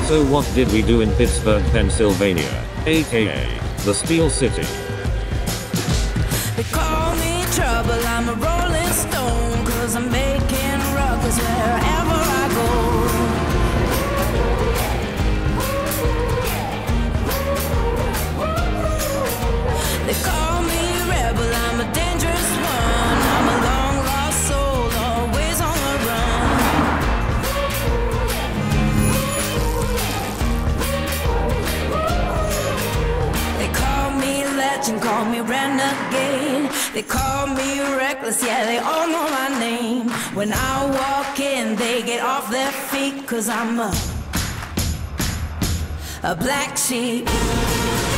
So what did we do in Pittsburgh, Pennsylvania, aka the Steel City? They call me trouble, I'm a rolling stone, 'cause I'm making ruckus wherever I go. They call me rebel, I'm a dangerous one, I'm a long lost soul, always on the run. They call me legend, call me renegade. They call me reckless, yeah, they all know my name. When I walk in, they get off their feet, 'cause I'm a black sheep.